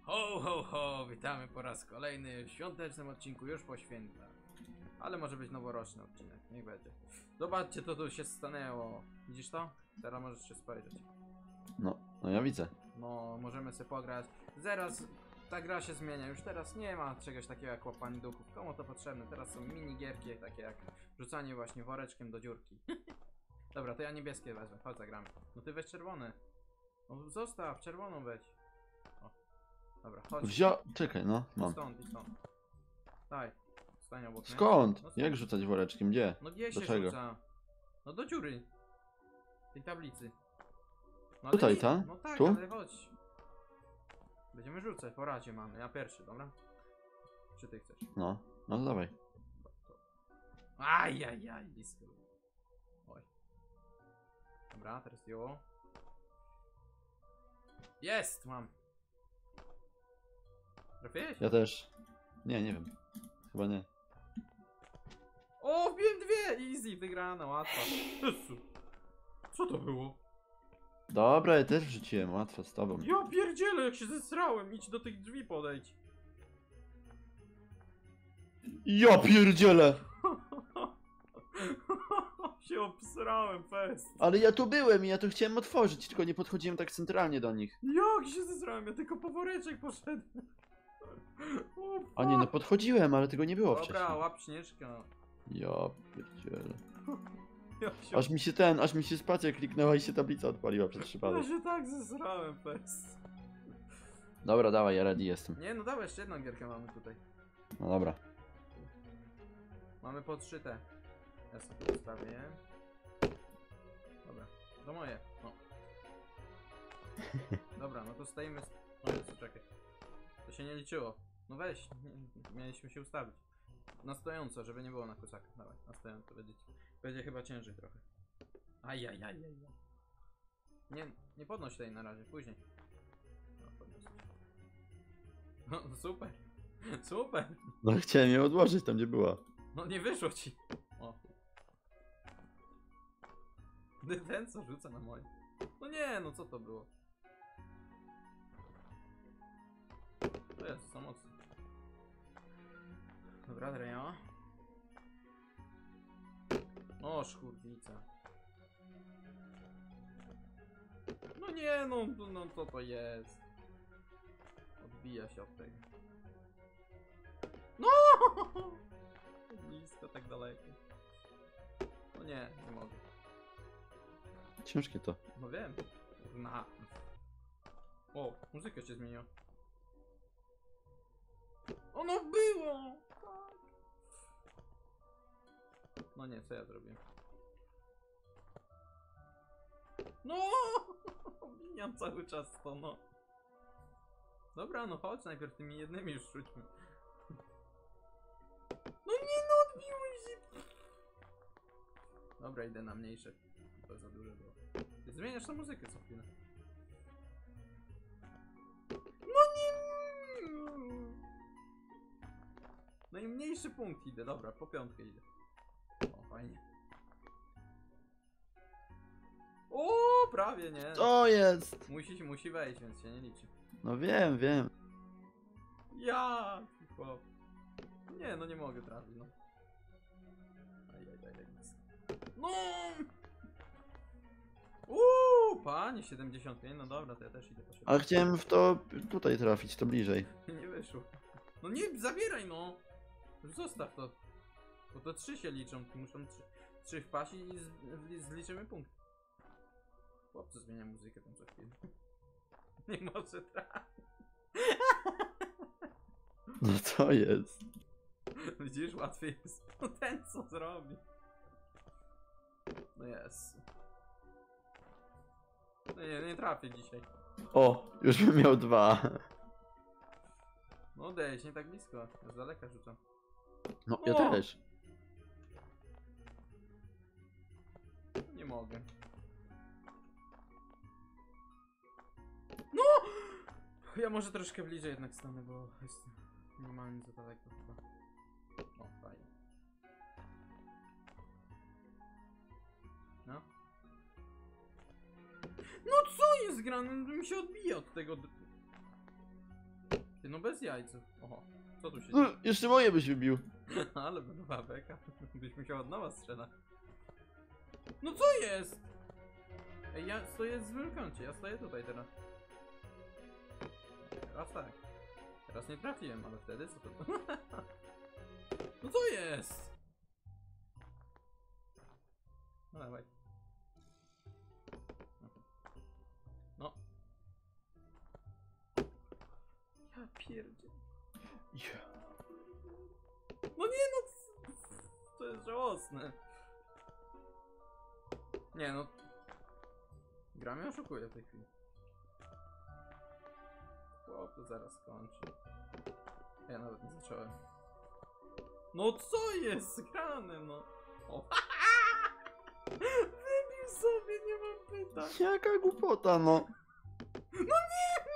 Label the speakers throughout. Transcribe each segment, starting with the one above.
Speaker 1: Ho, ho, ho! Witamy po raz kolejny w świątecznym odcinku już po świętach. Ale może być noworoczny odcinek, niech będzie. Zobaczcie, co tu się stanęło. Widzisz to? Teraz możesz się spojrzeć.
Speaker 2: No ja widzę.
Speaker 1: No, możemy sobie pograć. Zaraz ta gra się zmienia. Już teraz nie ma czegoś takiego jak łapanie duchów. Komu to potrzebne? Teraz są minigierki, takie jak rzucanie właśnie woreczkiem do dziurki. Dobra, to ja niebieskie wezmę. Chodź, zagramy. No ty weź czerwony. No zostaw, czerwoną weź. O. Dobra, chodź.
Speaker 2: Czekaj, no, mam.
Speaker 1: Stąd i stąd. Daj. Stań obok mnie.
Speaker 2: Skąd?
Speaker 1: No
Speaker 2: Jak rzucać woreczkiem? Gdzie?
Speaker 1: No gdzie
Speaker 2: Do
Speaker 1: się
Speaker 2: czego?
Speaker 1: rzuca? No do dziury. Tej tablicy. No, ale
Speaker 2: Tutaj,
Speaker 1: nie-
Speaker 2: ta?
Speaker 1: No tak,
Speaker 2: Tu?
Speaker 1: ale chodź. Będziemy rzucać, po razie mamy. Ja pierwszy, dobra? Czy ty chcesz?
Speaker 2: No to dawaj.
Speaker 1: Ajajaj, blisko. Oj. Dobra, teraz ją. Jest, mam. Trafiłeś?
Speaker 2: Ja też. Nie wiem. Chyba nie.
Speaker 1: O, wbiłem dwie! Easy, wygrana, łatwa. Jezu. Co to było?
Speaker 2: Dobra, ja też wrzuciłem, łatwo z tobą.
Speaker 1: Ja pierdzielę, jak się zesrałem. Idź do tych drzwi podejdź.
Speaker 2: Ja pierdzielę!
Speaker 1: się obsrałem, fest.
Speaker 2: Ale ja tu byłem i ja tu chciałem otworzyć, tylko nie podchodziłem tak centralnie do nich.
Speaker 1: Jak się zesrałem, ja tylko po woreczek poszedłem. O,
Speaker 2: A nie, no
Speaker 1: fuck.
Speaker 2: podchodziłem, ale tego nie było
Speaker 1: Dobra,
Speaker 2: wcześniej.
Speaker 1: łap śnieżka.
Speaker 2: Ja pierdzielę.
Speaker 1: Ja się,
Speaker 2: Aż mi się spacja kliknęła i się tablica odpaliła przez
Speaker 1: ja
Speaker 2: przypadek.
Speaker 1: się tak zesrałem, fest.
Speaker 2: Dobra, dawaj, ja ready jestem.
Speaker 1: Nie, no dawaj, jeszcze jedną gierkę mamy tutaj.
Speaker 2: No dobra.
Speaker 1: Mamy podszyte. Ja sobie ustawię. Dobra, to moje. No. Dobra, no to stoimy. No co, czekaj. To się nie liczyło. No weź, mieliśmy się ustawić. Na stojąco, żeby nie było na kusaka. Dawaj, na stojąco będzie chyba ciężej trochę. Ajajajaj. Nie podnoś tej na razie, później. No, podniosę. No super. Super.
Speaker 2: No chciałem je odłożyć tam, gdzie była.
Speaker 1: No nie wyszło ci. O. Ten co rzuca na moje. No nie, no co to było? To jest za mocno. Dobra, Dreja. O, szkurwica. No nie, no co to jest? Odbija się od tego. No! Blisko, tak daleko. No nie mogę.
Speaker 2: Ciężkie to.
Speaker 1: No wiem. Na. O, muzyka się zmieniła. Ono było! Tak. No nie, co ja zrobiłem? No! Mijam cały czas to, no. Dobra, no chodź, najpierw tymi jednymi już rzućmy. No nie, no odbiło się! Dobra, idę na mniejsze. To za duże było. Ty zmieniasz tę muzykę co chwilę. No nie! No i mniejszy punkt idę, dobra, po piątkę idę. O, fajnie. O, prawie nie.
Speaker 2: To jest!
Speaker 1: Musi wejść, więc się nie liczy.
Speaker 2: No wiem.
Speaker 1: Ja! Chłop. Nie, no nie mogę trafić, no. Ajajaj, no! Panie, 75, no dobra, to ja też idę po siebie.
Speaker 2: Ale chciałem w to tutaj trafić, to bliżej.
Speaker 1: Nie wyszło. No nie, zabieraj no! Zostaw to. Bo to 3 się liczą, muszą 3 wpaść i zliczymy punkt. Chłopcy zmienia muzykę tam co chwilę. Nie może trafić.
Speaker 2: No to jest.
Speaker 1: Widzisz, łatwiej jest. No ten co zrobi. No jest. No nie trafię dzisiaj.
Speaker 2: O, już bym miał 2.
Speaker 1: No odejdź, nie tak blisko. Z daleka rzucam.
Speaker 2: No, ja
Speaker 1: O!
Speaker 2: też.
Speaker 1: Nie mogę. No! Ja może troszkę bliżej jednak stanę, bo jest normalnie za daleko chyba. O, fajnie. No. No co jest grane? Mi się odbija od tego. Ty no bez jajców. Oho, co tu się
Speaker 2: No,
Speaker 1: dzieje?
Speaker 2: jeszcze moje byś wybił.
Speaker 1: Ale była beka. Byś musiał od nowa strzelać. No co jest? Ej, ja stoję w złym kącie, ja stoję tutaj teraz. Teraz tak. Teraz nie trafiłem, ale wtedy co to... No co jest? No dawaj. No. Ja pierdzie. No nie no! To jest żałosne. Nie no. Gra mnie oszukuje w tej chwili. Chłop to zaraz skończy. Ja nawet nie zacząłem. No co jest grane no? O. Wybił sobie, nie mam pytań.
Speaker 2: Jaka głupota, no.
Speaker 1: No nie!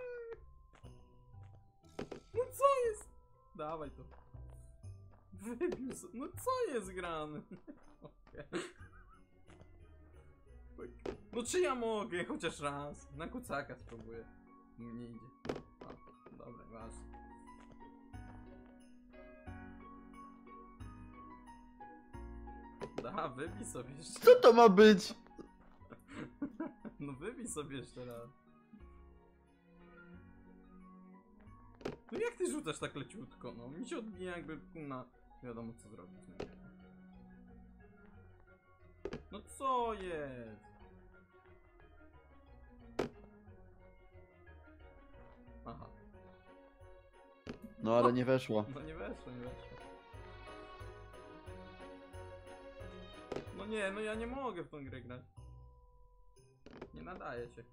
Speaker 1: No co jest? Dawaj to. Wybił sobie. No co jest grane? Okay. No czy ja mogę chociaż raz? Na kucaka spróbuję. Nie idzie. O, dobra, masz. Da, wybij sobie jeszcze
Speaker 2: Co
Speaker 1: raz.
Speaker 2: to ma być?
Speaker 1: No wybij sobie jeszcze raz. No jak ty rzucasz tak leciutko? No mi się odbija jakby na... wiadomo co zrobić. No co jest? Aha.
Speaker 2: No ale nie weszło.
Speaker 1: No nie weszło, nie weszło. No nie, no ja nie mogę w tą grę grać. Nie nadaje się.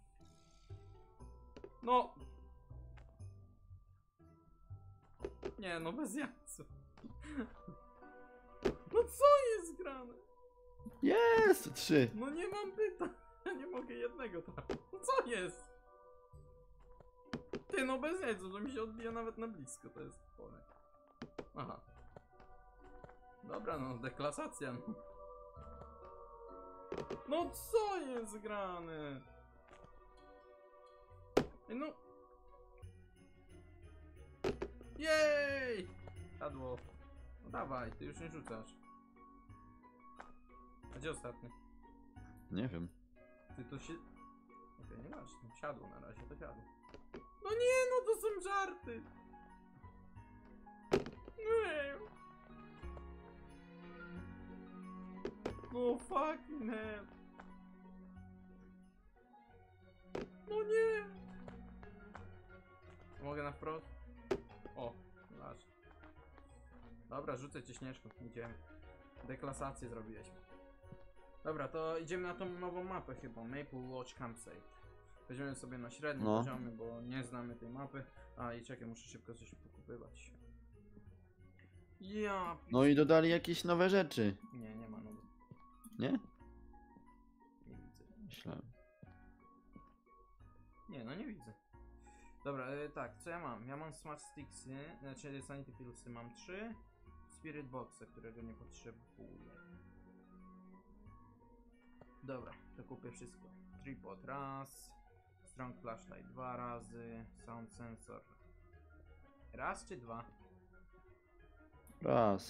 Speaker 1: No! Nie, no bez jajcu. No co jest grane?
Speaker 2: Jest! 3.
Speaker 1: No nie mam pytań. Ja nie mogę jednego trafić. No co jest? Ty, no bez jajcu, to mi się odbija nawet na blisko, to jest chore. Aha. Dobra, no deklasacja, no. No co jest grane? Ej, no. Jej! Padło. No dawaj, ty już nie rzucasz. A gdzie ostatni?
Speaker 2: Nie wiem.
Speaker 1: Ty to się... Okej, nie masz, no, siadło na razie, to siadło. No nie, no to są żarty! Nie! No fucking hell! No nie! Mogę na wprost? O, masz. Dobra, rzucę ci śnieżką, idziemy. Deklasację zrobiłeś. Dobra, to idziemy na tą nową mapę chyba, Maple Lodge Campsite. Weźmiemy sobie na średnim
Speaker 2: No.
Speaker 1: poziomie, bo nie znamy tej mapy. A i czekaj, muszę szybko coś pokupywać. Ja...
Speaker 2: No i dodali jakieś nowe rzeczy.
Speaker 1: Nie, nie ma nowych.
Speaker 2: Nie?
Speaker 1: Nie widzę.
Speaker 2: Myślałem.
Speaker 1: Nie, no nie widzę. Dobra, tak, co ja mam? Ja mam Smart Sticksy, znaczy Sanity Pillsy mam 3. Spirit Boxa, którego nie potrzebuję. Dobra, to kupię wszystko. Tripod raz. Strong Flashlight 2 razy. Sound Sensor raz czy 2?
Speaker 2: Raz.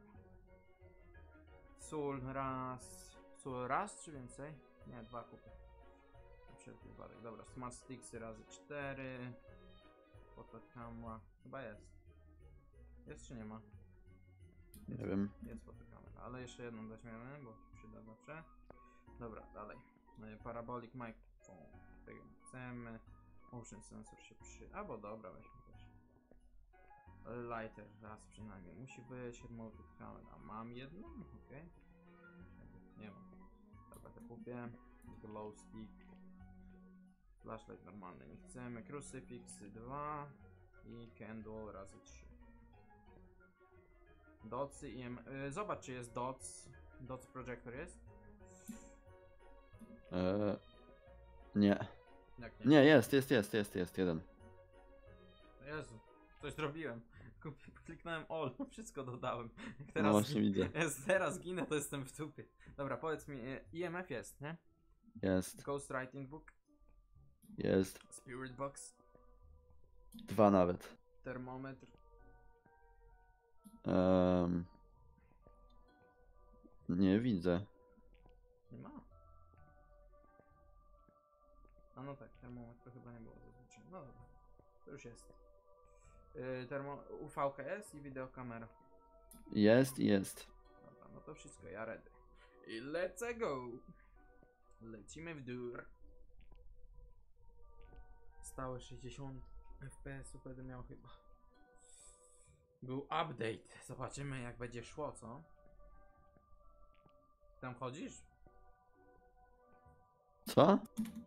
Speaker 1: Soul raz. Soul raz czy więcej? Nie, 2 kupię. Na wszelki wypadek. Dobra, Smart Sticksy razy 4. Fotokamera. Chyba jest. Jest czy nie ma?
Speaker 2: Nie wiem.
Speaker 1: Jest fotokamera, ale jeszcze jedną weźmiemy, bo się przyda zawsze. Dobra, dalej. Parabolic microphone. Tego nie chcemy. Motion sensor się albo dobra, weźmy też. Lighter raz przynajmniej musi być. Motive camera. Mam jedną? Okej. Nie mam. Dobra, to kupię. Glow stick. Flashlight normalny nie chcemy. Crucifix 2. I candle razy 3. Dotsy i zobacz czy jest dots. Dots projector jest?
Speaker 2: Nie.
Speaker 1: Jak nie?
Speaker 2: Nie, jest jeden.
Speaker 1: Jezu, coś zrobiłem. Kliknąłem all, wszystko dodałem. Jak
Speaker 2: No
Speaker 1: teraz,
Speaker 2: właśnie widzę.
Speaker 1: teraz ginę, to jestem w dupie. Dobra, powiedz mi, IMF jest, nie?
Speaker 2: Jest.
Speaker 1: Ghostwriting Book,
Speaker 2: Jest.
Speaker 1: Spirit Box,
Speaker 2: 2 nawet.
Speaker 1: Termometr.
Speaker 2: Nie widzę.
Speaker 1: Nie ma. A no tak, termometr chyba nie było zazwyczaj. No dobra, to już jest. UV-ka jest i wideokamera.
Speaker 2: Jest, jest.
Speaker 1: Dobra, no to wszystko, ja ready. I let's go! Lecimy w dół. Stałe 60 FPS będę miał chyba. Był update. Zobaczymy jak będzie szło, co? Tam chodzisz?
Speaker 2: Co?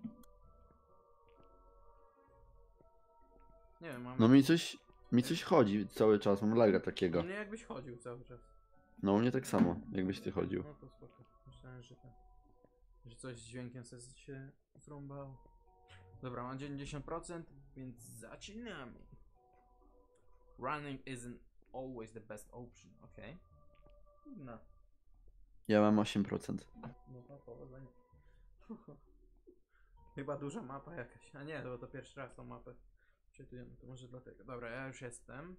Speaker 1: Nie wiem, mam...
Speaker 2: No mi coś chodzi cały czas, mam laga takiego.
Speaker 1: No nie jakbyś chodził cały czas.
Speaker 2: No u mnie tak samo, jakbyś ty chodził.
Speaker 1: No to spoko. Myślałem, że coś z dźwiękiem się zrąbało. Dobra, mam 90%, więc zaczynamy. Running isn't always the best option, ok? No.
Speaker 2: Ja mam 8%.
Speaker 1: No to powodzenia. Chyba duża mapa jakaś. A nie, to pierwszy raz tą mapę czytujemy, to może dlatego. Dobra, ja już jestem.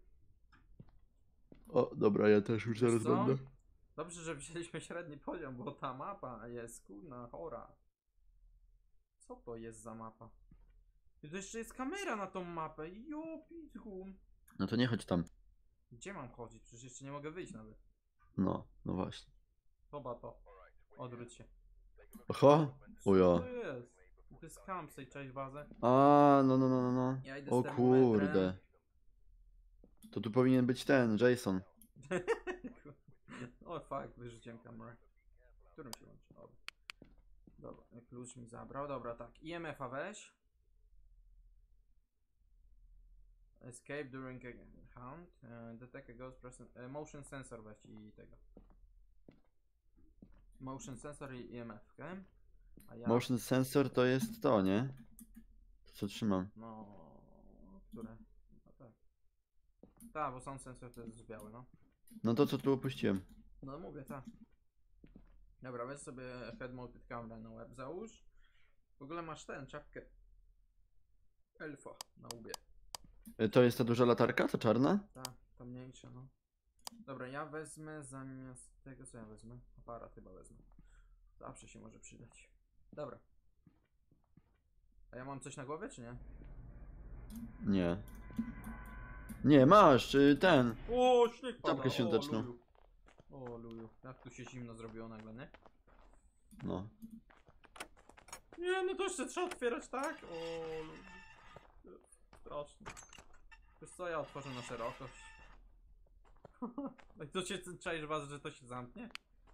Speaker 2: O, dobra, ja też już
Speaker 1: Wiesz
Speaker 2: zaraz
Speaker 1: co?
Speaker 2: będę.
Speaker 1: Dobrze, że wzięliśmy średni poziom, bo ta mapa jest kurna chora. Co to jest za mapa? I to jeszcze jest kamera na tą mapę. Jo, pitku.
Speaker 2: No to nie chodź tam.
Speaker 1: Gdzie mam chodzić? Przecież jeszcze nie mogę wyjść nawet.
Speaker 2: No, no właśnie.
Speaker 1: Chyba to. Odwróć się.
Speaker 2: Oho!
Speaker 1: Co
Speaker 2: Ujo.
Speaker 1: to jest? To jest campsite, cześć wazę.
Speaker 2: A, no.
Speaker 1: Ja idę
Speaker 2: O
Speaker 1: z termometrem.
Speaker 2: kurde. To tu powinien być ten, Jason.
Speaker 1: O fuck, wyrzuciłem kamerę. Którym się łączy? Dobra. Dobra, klucz mi zabrał. Dobra, tak. IMF-a weź. Escape during a hunt. Detect a ghost person. Motion sensor weź i tego. Motion sensor i IMF, okay? A ja...
Speaker 2: Motion sensor to jest to, nie? To co trzymam.
Speaker 1: No... Które? No tak. Tak, bo sound sensor to jest biały, no.
Speaker 2: No to co tu opuściłem.
Speaker 1: No mówię, tak. Dobra, weź sobie head mounted camera na łeb załóż. W ogóle masz ten, czapkę elfa na łbie.
Speaker 2: To jest ta duża latarka, ta czarna?
Speaker 1: Tak, ta mniejsza, no. Dobra, ja wezmę zamiast tego, co ja wezmę? Aparat chyba wezmę. Zawsze się może przydać. Dobra. A ja mam coś na głowie, czy nie?
Speaker 2: Nie. Nie, masz, ten.
Speaker 1: O, śnieg pada.
Speaker 2: Czapkę świąteczną.
Speaker 1: luju. O, luju. Jak tu się zimno zrobiło nagle, nie?
Speaker 2: No.
Speaker 1: Nie, no to jeszcze trzeba otwierać, tak? O, luju. Strasznie. Wiesz co, ja otworzę na szerokość. No i to się czaisz was, że to się zamknie?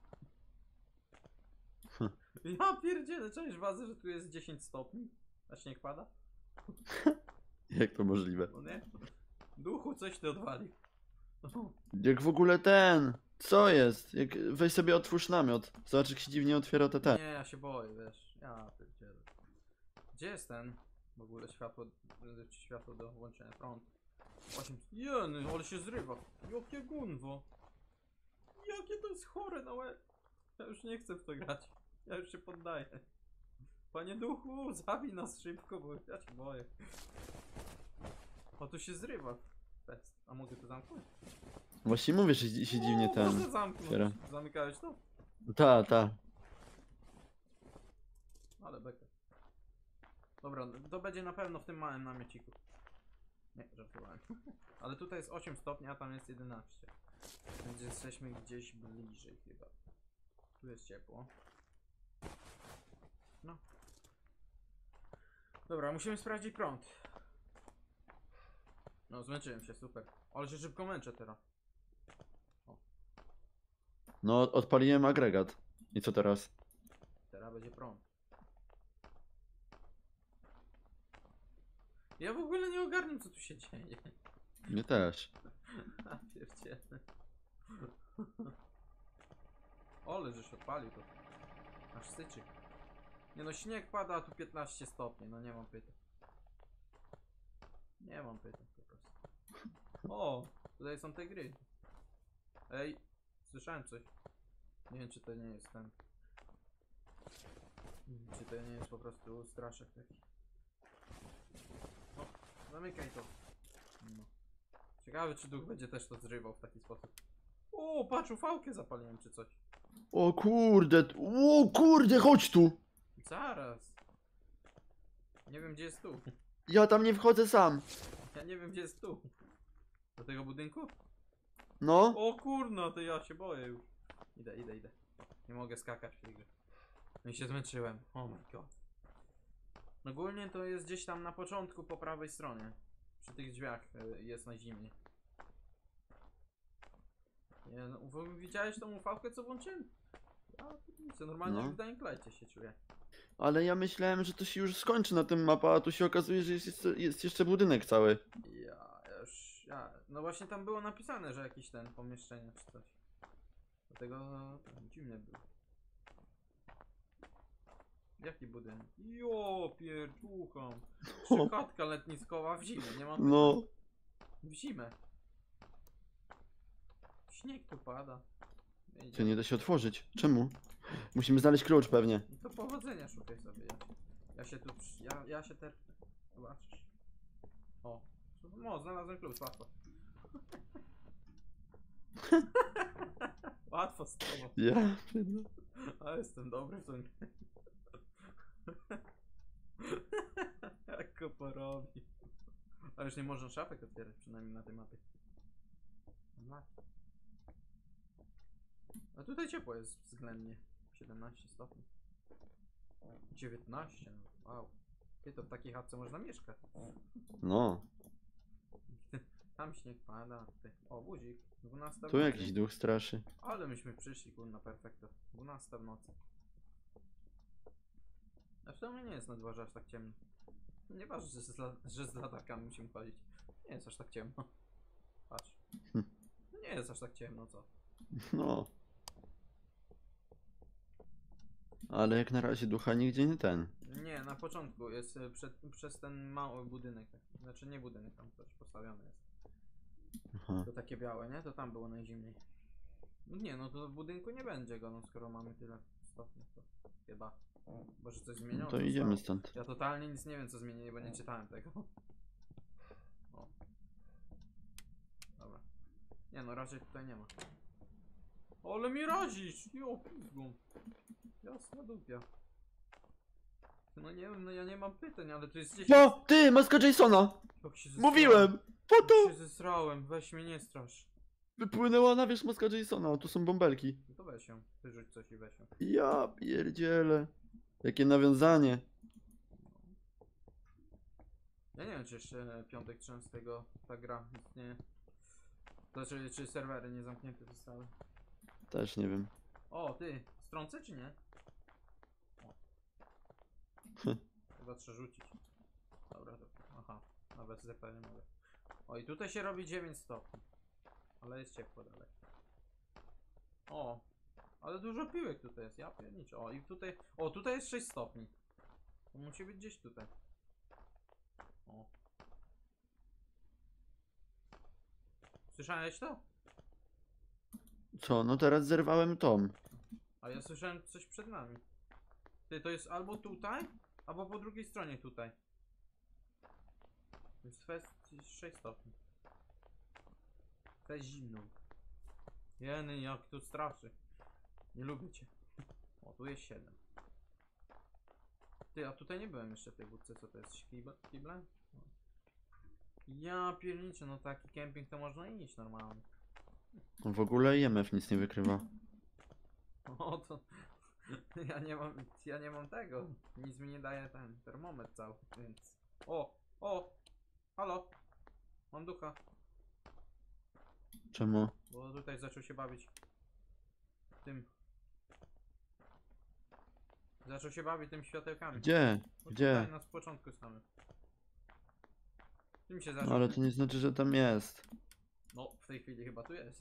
Speaker 1: Ja pierdzielę, czaisz was, że tu jest 10 stopni? A śnieg pada?
Speaker 2: Jak to możliwe?
Speaker 1: No nie? Duchu, coś ty odwalił.
Speaker 2: Jak w ogóle ten. Co jest? Weź sobie otwórz namiot. Zobacz jak się dziwnie otwiera te.
Speaker 1: Nie, ja się boję, wiesz. Ja pierdzielę. Gdzie jest ten? W ogóle światło do włączenia prąd. 8. Jeny, ale się zrywa. Jakie gunwo. Jakie to jest chore na łeb. Ja już nie chcę w to grać. Ja już się poddaję. Panie duchu, zabij nas szybko, bo ja się boję. O, tu się zrywa. Fest. A mogę to zamknąć?
Speaker 2: Właśnie mówię, że się dziwnie ten.
Speaker 1: Można zamknąć.
Speaker 2: otwiera.
Speaker 1: Zamykałeś to?
Speaker 2: Ta.
Speaker 1: Ale beka. Dobra, to będzie na pewno w tym małym namiociku. Nie, żartowałem. Ale tutaj jest 8 stopni, a tam jest 11. Więc jesteśmy gdzieś bliżej chyba. Tu jest ciepło. No. Dobra, musimy sprawdzić prąd. No, zmęczyłem się, super. Ale się szybko męczę teraz.
Speaker 2: No, odpaliłem agregat. I co teraz?
Speaker 1: Teraz będzie prąd. Ja w ogóle nie ogarniam, co tu się dzieje.
Speaker 2: Mnie też.
Speaker 1: A pierdziele. Ole, żeś odpalił to. Aż syczy. Nie no, śnieg pada, a tu 15 stopni. No nie mam pytań. Nie mam pytań po prostu. O, tutaj są te gry. Ej, słyszałem coś. Nie wiem, czy to nie jest ten. Czy to nie jest po prostu straszek taki. O, zamykaj to. Ciekawe, czy duch będzie też to zrywał w taki sposób. O, patrz, ufałkę zapaliłem czy coś.
Speaker 2: O kurde, chodź tu!
Speaker 1: Zaraz. Nie wiem, gdzie jest tu.
Speaker 2: Ja tam nie wchodzę sam.
Speaker 1: Ja nie wiem, gdzie jest tu. Do tego budynku?
Speaker 2: No,
Speaker 1: O kurno, to ja się boję już. Idę. Nie mogę skakać w tej grze. No i się zmęczyłem. Oh my god. Ogólnie to jest gdzieś tam na początku po prawej stronie. Przy tych drzwiach jest najzimniej. Nie, no, widziałeś tą ufałkę, co włączyłem? Ja co normalnie
Speaker 2: No.
Speaker 1: jak w Dying Light'cie się czuję.
Speaker 2: ale ja myślałem, że to się już skończy na tym mapa, a tu się okazuje, że jest jeszcze budynek cały.
Speaker 1: No właśnie tam było napisane, że jakiś ten pomieszczenie czy coś. Dlatego dziwnie było. Jaki budynek? Jo, pierdłucham. Chatka letniskowa w zimę, nie mam.
Speaker 2: No,
Speaker 1: W zimę. Śnieg tu pada.
Speaker 2: to nie da się otworzyć. Czemu? Musimy znaleźć klucz pewnie.
Speaker 1: No to powodzenia szukaj sobie. Ja się tu. Ja się terpnę. Zobaczysz. O. No, znalazłem klucz, łatwo. Łatwo z tobą.
Speaker 2: Ja.
Speaker 1: A jestem dobry w tym. Jak go porobi. A już nie można szafek otwierać, przynajmniej na tej mapie. No. A tutaj ciepło jest względnie. 17 stopni. 19, no, wow. Ty, to w takiej chatce można mieszkać.
Speaker 2: No,
Speaker 1: Tam śnieg pada. Tutaj. O, budzik. 12 w
Speaker 2: tu
Speaker 1: nocy.
Speaker 2: jakiś duch straszy.
Speaker 1: Ale myśmy przyszli, kurna, perfekto. 12 w nocy. A w sumie nie jest na dworze aż tak ciemno. Nie ważne, że z latarkami musimy chodzić. Nie jest aż tak ciemno. Patrz. Nie jest aż tak ciemno, co?
Speaker 2: No. Ale jak na razie ducha nigdzie nie ten.
Speaker 1: Nie, na początku jest przez ten mały budynek. Znaczy nie budynek, tam coś postawione jest.
Speaker 2: Aha.
Speaker 1: To takie białe, nie? To tam było najzimniej. No nie, no to w budynku nie będzie go, no skoro mamy tyle stopni, to chyba. Może coś zmieniło?
Speaker 2: No to idziemy stąd.
Speaker 1: Ja totalnie nic nie wiem, co zmienili, bo nie czytałem tego. O. Dobra. Nie no, raczej tutaj nie ma. Ale mi razisz! Jo, pizgum. Jasna dupia. No nie wiem, no ja nie mam pytań, ale tu jest 10...
Speaker 2: No, ty, maska Jasona!
Speaker 1: Jak się zesrałem.
Speaker 2: Mówiłem! Po
Speaker 1: Jak
Speaker 2: to!
Speaker 1: się zesrałem, weź mnie nie strasz.
Speaker 2: Wypłynęła na wierzch maska Jasona, tu są bąbelki.
Speaker 1: No to weź ją, ty rzuć coś i weź ją.
Speaker 2: Ja pierdzielę. Jakie nawiązanie.
Speaker 1: Ja nie wiem, czy jeszcze piątek 13 ta gra istnieje. To czy serwery nie zamknięte zostały.
Speaker 2: Też nie wiem.
Speaker 1: O, ty, strącę czy nie? O. Chyba trzeba rzucić. Dobra, to. Aha, nawet ZP nie mogę. O, i tutaj się robi 9 stopni. Ale jest ciepło dalej. O, ale dużo piłek tutaj jest, ja pierniczę. O, i tutaj. O, tutaj jest 6 stopni. To musi być gdzieś tutaj. O. Słyszałeś to?
Speaker 2: Co, no teraz zerwałem tom.
Speaker 1: A ja słyszałem coś przed nami. Ty, to jest albo tutaj, albo po drugiej stronie tutaj. To jest fest 6 stopni. Fest zimno. Jeny, jak tu straszy. Nie lubię cię. O, tu jest 7. Ty, a tutaj nie byłem jeszcze w tej budce, co to jest? Kible? No. Ja pierniczę, no taki kemping to można iść normalnie.
Speaker 2: W ogóle IMF nic nie wykrywa.
Speaker 1: O, to... Ja nie mam tego. Nic mi nie daje ten termometr cały, więc... O! Halo! Mam ducha.
Speaker 2: Czemu?
Speaker 1: Bo tutaj zaczął się bawić tym. Zaczął się bawić tym światełkami.
Speaker 2: Gdzie?
Speaker 1: No
Speaker 2: Gdzie?
Speaker 1: Tutaj na początku samym. Tym się zaczął.
Speaker 2: No, ale to nie znaczy, że tam jest.
Speaker 1: No, w tej chwili chyba tu jest.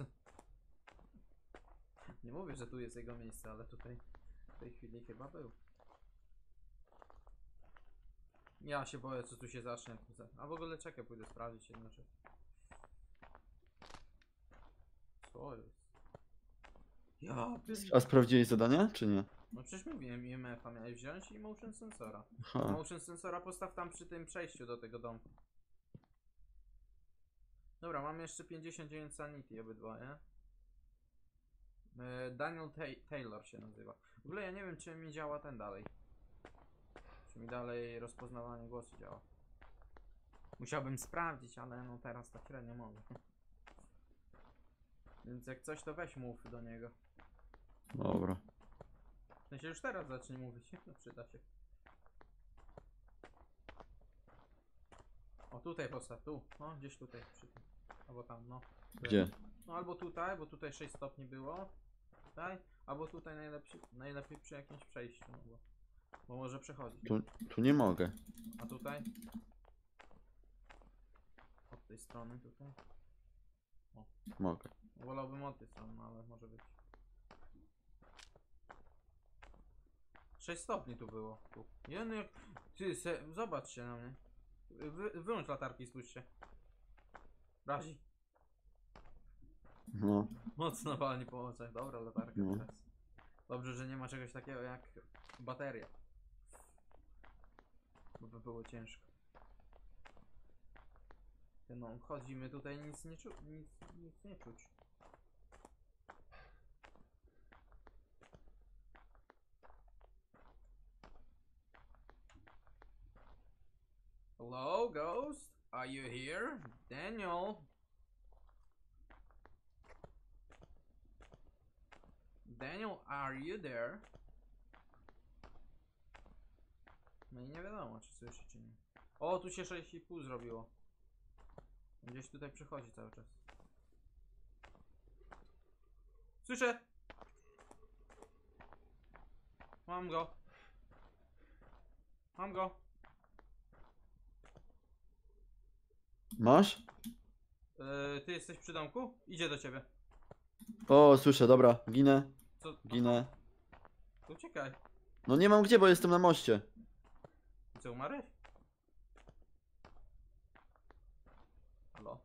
Speaker 1: Nie mówię, że tu jest jego miejsce, ale tutaj w tej chwili chyba był. Ja się boję, co tu się zacznie. A w ogóle czekaj, pójdę sprawdzić jedną rzecz. Co jest? Ja
Speaker 2: A sprawdziłeś zadania, czy nie?
Speaker 1: No przecież mówiłem, IMF-a miałeś wziąć i motion sensora.
Speaker 2: Aha.
Speaker 1: Motion sensora postaw tam przy tym przejściu do tego domku. Dobra, mam jeszcze 59 sanity obydwoje. Daniel Taylor się nazywa. W ogóle ja nie wiem, czy mi działa ten dalej. Czy mi dalej rozpoznawanie głosu działa. Musiałbym sprawdzić, ale no teraz tak średnio mogę. Więc jak coś, to weź mów do niego.
Speaker 2: Dobra.
Speaker 1: W sensie już teraz zacznij mówić, no przyda się. O, tutaj postaw, tu. No, gdzieś tutaj przy tym. Albo tam, no.
Speaker 2: Gdzie?
Speaker 1: No albo tutaj, bo tutaj 6 stopni było. Tutaj. Albo tutaj najlepiej przy jakimś przejściu, no bo może przechodzić.
Speaker 2: Tu nie mogę.
Speaker 1: A tutaj? Od tej strony tutaj.
Speaker 2: Mogę.
Speaker 1: Wolałbym od tej strony, no ale może być. 6 stopni tu było. Tu. Jeden jak... Ty, zobaczcie na mnie. Wyłącz latarki i spójrzcie. Razi.
Speaker 2: No.
Speaker 1: Mocno wali po oczach. Dobra latarka
Speaker 2: No.
Speaker 1: teraz. Dobrze, że nie ma czegoś takiego jak bateria. Bo by było ciężko. No, chodzimy tutaj, nic nie nic nie czuć. Hello, ghost? Are you here? Daniel? Daniel, are you there? No i nie wiadomo, czy słyszy, czy nie. O, tu się 6,5 zrobiło. Gdzieś tutaj przychodzi cały czas. Słyszę! Mam go. Mam go.
Speaker 2: Masz?
Speaker 1: Ty jesteś przy domku? Idzie do ciebie.
Speaker 2: O, słyszę, dobra. Ginę.
Speaker 1: Co?
Speaker 2: Ginę.
Speaker 1: To uciekaj.
Speaker 2: No nie mam gdzie, bo jestem na moście.
Speaker 1: I co, umarłeś? Halo?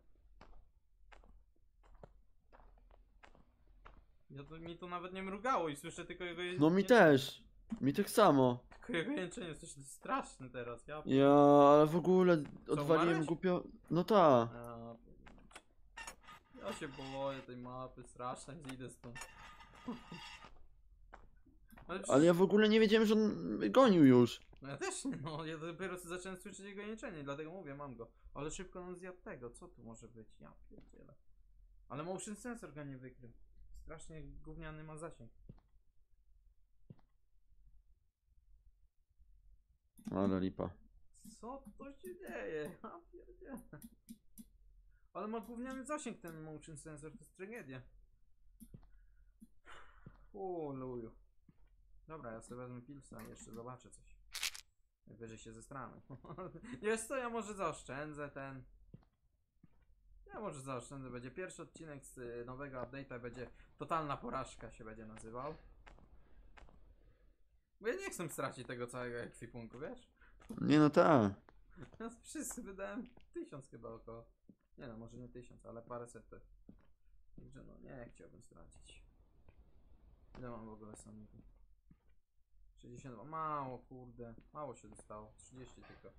Speaker 1: Mi to nawet nie mrugało i słyszę tylko jego...
Speaker 2: No mi też. Mi tak samo.
Speaker 1: Tylko jego jęczenie jest coś straszny teraz, ja...
Speaker 2: Ja, ale w ogóle odwaliłem
Speaker 1: umarłeś?
Speaker 2: głupio... No ta.
Speaker 1: Ja się boję tej mapy, strasznie, idę stąd.
Speaker 2: Ale ja w ogóle nie wiedziałem, że on gonił już.
Speaker 1: No ja też nie, no, ja dopiero co zacząłem słyszeć jego jęczenie, dlatego mówię, mam go. Ale szybko on zjadł tego, co tu może być? Ja pierdzielę. Ale motion sensor go nie wykrył. Strasznie gówniany ma zasięg.
Speaker 2: Ale lipa.
Speaker 1: Co to się dzieje? Ja pierdzielę. Ale ma gówniany zasięg ten motion sensor, to jest tragedia. O luju. Dobra, ja sobie wezmę pilsa i jeszcze zobaczę coś. Najwyżej się zestramy. Jest to, ja może zaoszczędzę ten. Ja może zaoszczędzę, będzie pierwszy odcinek z nowego update'a, będzie totalna porażka się będzie nazywał. Bo ja nie chcę stracić tego całego ekwipunku, wiesz?
Speaker 2: Nie no ta.
Speaker 1: Ja wszyscy wydałem 1000 chyba około. Nie no, może nie 1000, ale paręset też. Także no, nie chciałbym stracić. Ile mam w ogóle sanity? 62, mało kurde, mało się dostało, 30 tylko.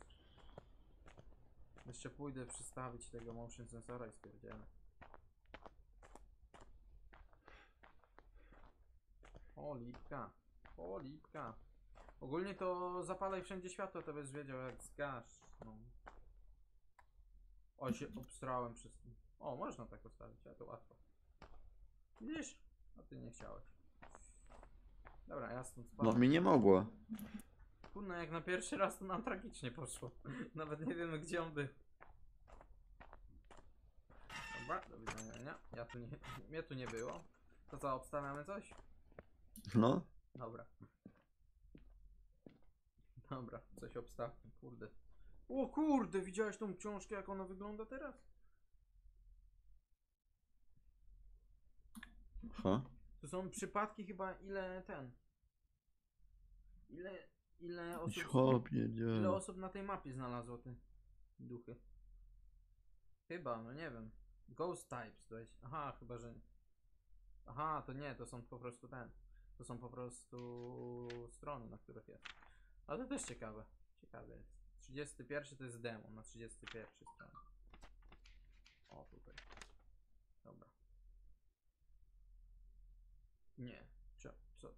Speaker 1: Jeszcze pójdę przystawić tego motion sensora i stwierdziłem. O lipka, o lipka. Ogólnie to zapalaj wszędzie światło, to byś wiedział jak zgasz. No. O, się obstrałem przez... O, można tak ustawić, ale to łatwo. Widzisz? A ty nie chciałeś. Dobra, ja stąd spadam.
Speaker 2: No mi nie mogło.
Speaker 1: Kurna, jak na pierwszy raz to nam tragicznie poszło. Nawet nie wiemy gdzie on był. Dobra, do widzenia. Mnie tu nie było. To co, obstawiamy coś?
Speaker 2: No.
Speaker 1: Dobra. Dobra, coś obstawmy, kurde. O kurde, widziałeś tą książkę jak ona wygląda teraz?
Speaker 2: Aha.
Speaker 1: To są przypadki chyba ile osób... Ile osób na tej mapie znalazło te duchy? Chyba, no nie wiem. Ghost types, to jest... Aha, chyba, że... Aha, to nie, to są po prostu to są po prostu strony, na których jest. Ale to też ciekawe. Ciekawe jest. 31 to jest demon, na 31 stronie. O,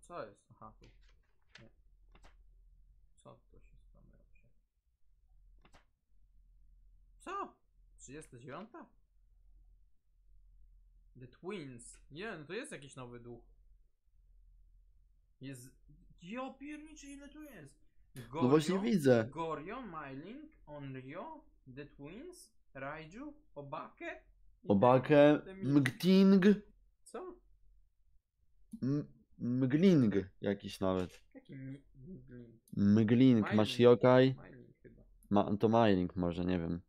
Speaker 1: Co jest? Aha, tu. Nie. Co to się stanęło się? Co? 39? The Twins. Nie, no to jest jakiś nowy duch. Jest... Ja pierniczę, ile tu jest?
Speaker 2: No właśnie widzę.
Speaker 1: Goryo, Mylink, Onryo, The Twins, Raiju, Obake i
Speaker 2: Obakę,
Speaker 1: The
Speaker 2: Mgting,
Speaker 1: Co?
Speaker 2: Mgling jakiś nawet.
Speaker 1: Jaki Glink?
Speaker 2: Mgling, masz
Speaker 1: Mylink.
Speaker 2: yokai.
Speaker 1: Mylink chyba.
Speaker 2: To Mylink może, nie wiem.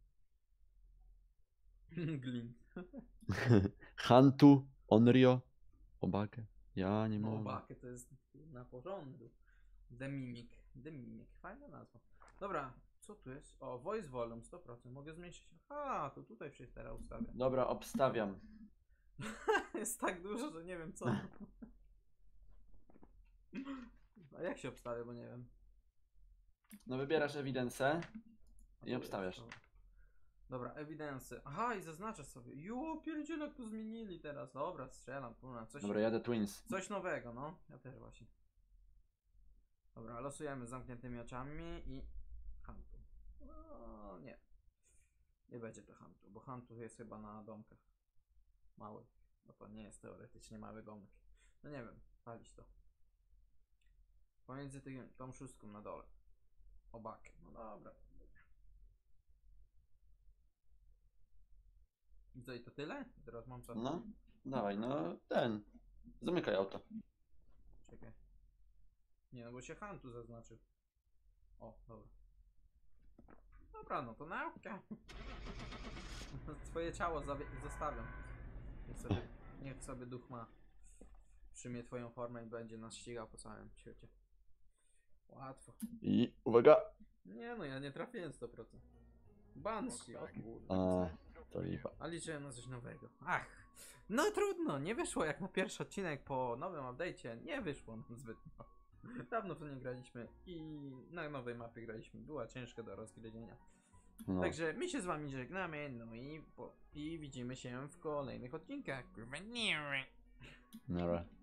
Speaker 1: Glink.
Speaker 2: Hantu, Onryo, Obakę. Ja nie
Speaker 1: No,
Speaker 2: mogę.
Speaker 1: Obake to jest na porządku. The Mimic. The Mimic. Fajna nazwa. Dobra, co tu jest? O, Voice Volume 100%. Mogę zmniejszyć. Aha, to tutaj się teraz ustawia.
Speaker 2: Dobra, obstawiam.
Speaker 1: Jest tak dużo, że nie wiem co. A jak się obstawia, bo nie wiem.
Speaker 2: No wybierasz ewidencję
Speaker 1: A
Speaker 2: i
Speaker 1: tu
Speaker 2: obstawiasz.
Speaker 1: jest, dobra, ewidencje. Aha, i zaznaczę sobie. Jo, pierdziele, jak to zmienili teraz. Dobra, strzelam, kurwa, coś,
Speaker 2: Dobra, jadę Twins.
Speaker 1: coś nowego, no. Ja też właśnie. Dobra, losujemy z zamkniętymi oczami i Huntu. No, nie. Nie będzie to Huntu, bo Huntu jest chyba na domkach. Mały. No to nie jest teoretycznie mały domek. No nie wiem, palić to. Pomiędzy tą szóstką na dole. Obakę. No dobra. I co, i to tyle? Teraz mam co?
Speaker 2: No, dawaj, no ten. Zamykaj auto.
Speaker 1: Czekaj. Nie, no bo się Huntu zaznaczył. O, dobra. Dobra, no to nauka. Twoje ciało zostawiam. Niech sobie duch ma. Przyjmie twoją formę i będzie nas ścigał po całym świecie. Łatwo.
Speaker 2: I uwaga.
Speaker 1: Nie no, ja nie trafiłem 100%. Banshee, o kurde.
Speaker 2: A, to lipa.
Speaker 1: A liczyłem na coś nowego. Ach, no trudno, nie wyszło jak na pierwszy odcinek po nowym update'cie. Nie wyszło zbytnio. Dawno w to nie graliśmy i na nowej mapie graliśmy. Była ciężka do rozgryzienia.
Speaker 2: No.
Speaker 1: Także my się z wami żegnamy, no i widzimy się w kolejnych odcinkach.
Speaker 2: Dobra.